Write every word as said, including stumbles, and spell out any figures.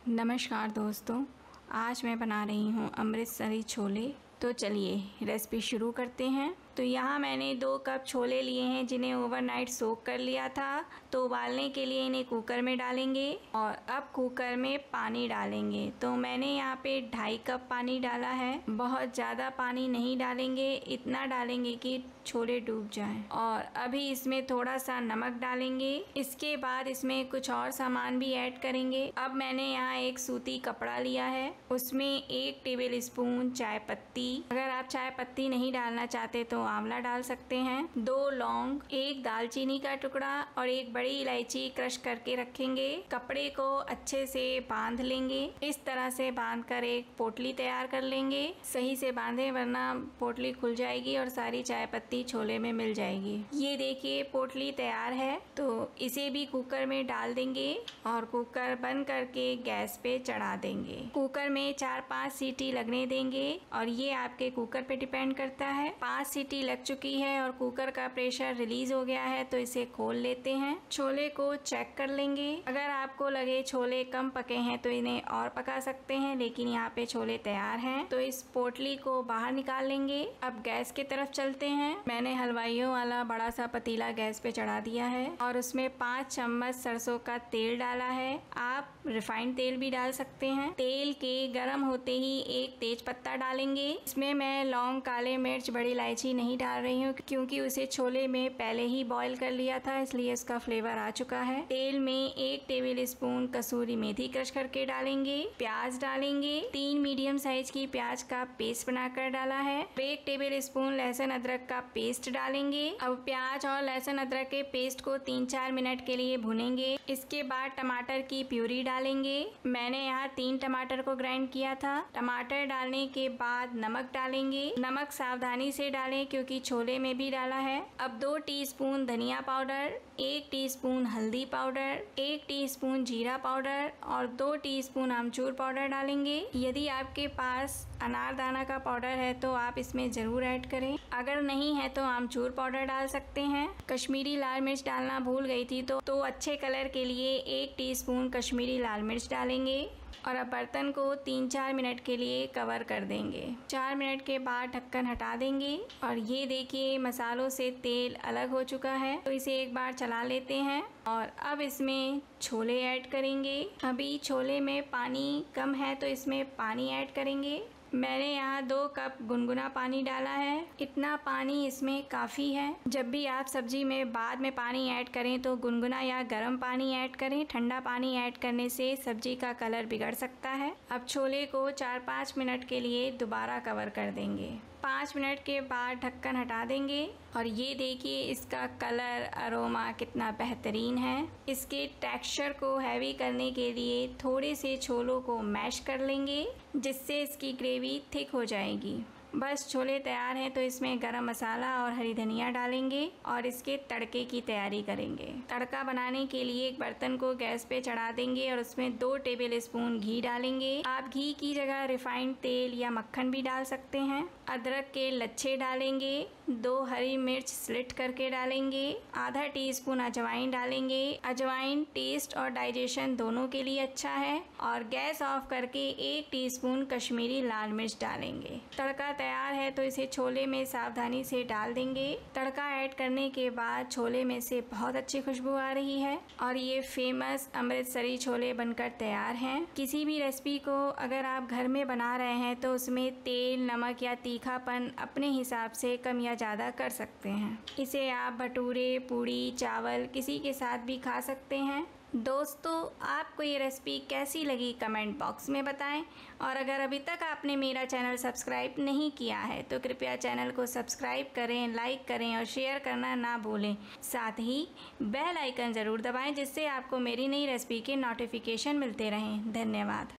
नमस्कार दोस्तों, आज मैं बना रही हूँ अमृतसरी छोले। तो चलिए रेसिपी शुरू करते हैं। तो यहाँ मैंने दो कप छोले लिए हैं जिन्हें ओवरनाइट सोक कर लिया था। तो उबालने के लिए इन्हें कुकर में डालेंगे और अब कुकर में पानी डालेंगे। तो मैंने यहाँ पे ढाई कप पानी डाला है। बहुत ज़्यादा पानी नहीं डालेंगे, इतना डालेंगे कि छोले डूब जाएं। और अभी इसमें थोड़ा सा नमक डालेंगे। इसके बाद इसमें कुछ और सामान भी ऐड करेंगे। अब मैंने यहाँ एक सूती कपड़ा लिया है, उसमें एक टेबल स्पून चाय पत्ती, अगर आप चाय पत्ती नहीं डालना चाहते तो आंवला डाल सकते हैं, दो लौंग, एक दालचीनी का टुकड़ा और एक बड़ी इलायची क्रश करके रखेंगे। कपड़े को अच्छे से बांध लेंगे। इस तरह से बांधकर एक पोटली तैयार कर लेंगे। सही से बांधे वरना पोटली खुल जाएगी और सारी चाय पत्ती छोले में मिल जाएगी। ये देखिए पोटली तैयार है। तो इसे भी कुकर में डाल देंगे और कुकर बंद करके गैस पे चढ़ा देंगे। कुकर में चार पाँच सीटी लगने देंगे और ये आपके कुकर पे डिपेंड करता है। पाँच सीटी लग चुकी है और कुकर का प्रेशर रिलीज हो गया है, तो इसे खोल लेते हैं। छोले को चेक कर लेंगे। अगर आपको लगे छोले कम पके हैं तो इन्हें और पका सकते हैं, लेकिन यहाँ पे छोले तैयार हैं। तो इस पोटली को बाहर निकाल लेंगे। अब गैस की तरफ चलते हैं। मैंने हलवाइयों वाला बड़ा सा पतीला गैस पे चढ़ा दिया है और उसमें पाँच चम्मच सरसों का तेल डाला है। आप रिफाइंड तेल भी डाल सकते हैं। तेल के गर्म होते ही एक तेज पत्ता डालेंगे। इसमें मैं लौंग, काले मिर्च, बड़ी इलायची नहीं डाल रही हूँ क्योंकि उसे छोले में पहले ही बॉईल कर लिया था, इसलिए उसका फ्लेवर आ चुका है। तेल में एक टेबल स्पून कसूरी मेथी क्रश करके डालेंगे। प्याज डालेंगे। तीन मीडियम साइज की प्याज का पेस्ट बनाकर डाला है। एक टेबल स्पून लहसुन अदरक का पेस्ट डालेंगे। अब प्याज और लहसुन अदरक के पेस्ट को तीन चार मिनट के लिए भुनेंगे। इसके बाद टमाटर की प्यूरी डालेंगे। मैंने यहाँ तीन टमाटर को ग्राइंड किया था। टमाटर डालने के बाद नमक डालेंगे। नमक सावधानी से डालें क्योंकि छोले में भी डाला है। अब दो टीस्पून धनिया पाउडर, एक टीस्पून हल्दी पाउडर, एक टीस्पून जीरा पाउडर और दो टीस्पून आमचूर पाउडर डालेंगे। यदि आपके पास अनारदाना का पाउडर है तो आप इसमें ज़रूर ऐड करें, अगर नहीं है तो आमचूर पाउडर डाल सकते हैं। कश्मीरी लाल मिर्च डालना भूल गई थी तो, तो अच्छे कलर के लिए एक टीस्पून कश्मीरी लाल मिर्च डालेंगे और अब बर्तन को तीन चार मिनट के लिए कवर कर देंगे। चार मिनट के बाद ढक्कन हटा देंगे और ये देखिए मसालों से तेल अलग हो चुका है। तो इसे एक बार चला लेते हैं और अब इसमें छोले ऐड करेंगे। अभी छोले में पानी कम है तो इसमें पानी ऐड करेंगे। मैंने यहाँ दो कप गुनगुना पानी डाला है। इतना पानी इसमें काफ़ी है। जब भी आप सब्जी में बाद में पानी ऐड करें तो गुनगुना या गर्म पानी ऐड करें। ठंडा पानी ऐड करने से सब्जी का कलर बिगड़ सकता है। अब छोले को चार पाँच मिनट के लिए दोबारा कवर कर देंगे। पाँच मिनट के बाद ढक्कन हटा देंगे और ये देखिए इसका कलर, अरोमा कितना बेहतरीन है। इसके टेक्सचर को हैवी करने के लिए थोड़े से छोलों को मैश कर लेंगे जिससे इसकी ग्रेवी थिक हो जाएगी। बस छोले तैयार हैं तो इसमें गरम मसाला और हरी धनिया डालेंगे और इसके तड़के की तैयारी करेंगे। तड़का बनाने के लिए एक बर्तन को गैस पे चढ़ा देंगे और उसमें दो टेबल स्पून घी डालेंगे। आप घी की जगह रिफाइंड तेल या मक्खन भी डाल सकते हैं। अदरक के लच्छे डालेंगे। दो हरी मिर्च स्लिट करके डालेंगे। आधा टीस्पून अजवाइन डालेंगे। अजवाइन टेस्ट और डाइजेशन दोनों के लिए अच्छा है। और गैस ऑफ करके एक टीस्पून कश्मीरी लाल मिर्च डालेंगे। तड़का तैयार है तो इसे छोले में सावधानी से डाल देंगे। तड़का ऐड करने के बाद छोले में से बहुत अच्छी खुशबू आ रही है और ये फेमस अमृतसरी छोले बनकर तैयार हैं। किसी भी रेसिपी को अगर आप घर में बना रहे हैं तो उसमें तेल, नमक या तीखापन अपने हिसाब से कम या ज़्यादा कर सकते हैं। इसे आप भटूरे, पूड़ी, चावल किसी के साथ भी खा सकते हैं। दोस्तों, आपको ये रेसिपी कैसी लगी कमेंट बॉक्स में बताएं और अगर अभी तक आपने मेरा चैनल सब्सक्राइब नहीं किया है तो कृपया चैनल को सब्सक्राइब करें, लाइक करें और शेयर करना ना भूलें। साथ ही बेल आइकन ज़रूर दबाएं जिससे आपको मेरी नई रेसिपी के नोटिफिकेशन मिलते रहें। धन्यवाद।